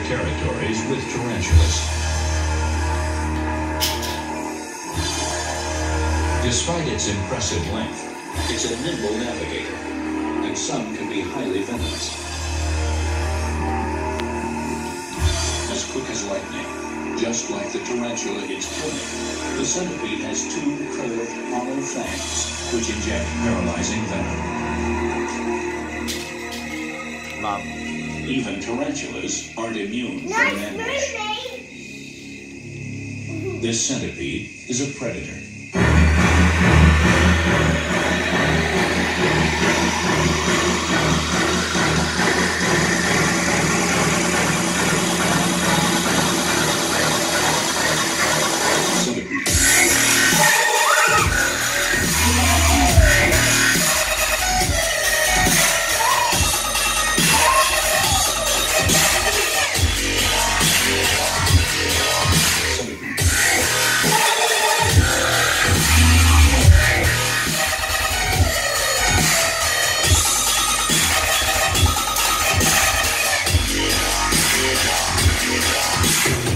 territories with tarantulas. Despite its impressive length, it's a nimble navigator, and some can be highly venomous. As quick as lightning, just like the tarantula it's killing, the centipede has two curved, hollow fangs, which inject paralyzing venom. Mom. Even tarantulas aren't immune from an ambush. This centipede is a predator. Yeah.